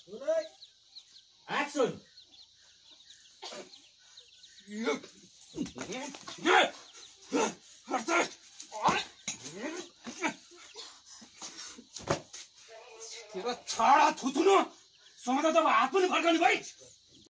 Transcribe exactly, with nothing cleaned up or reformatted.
action तेरो छाडा थुथुनु समाज त हात पनि फर्काउने भाइ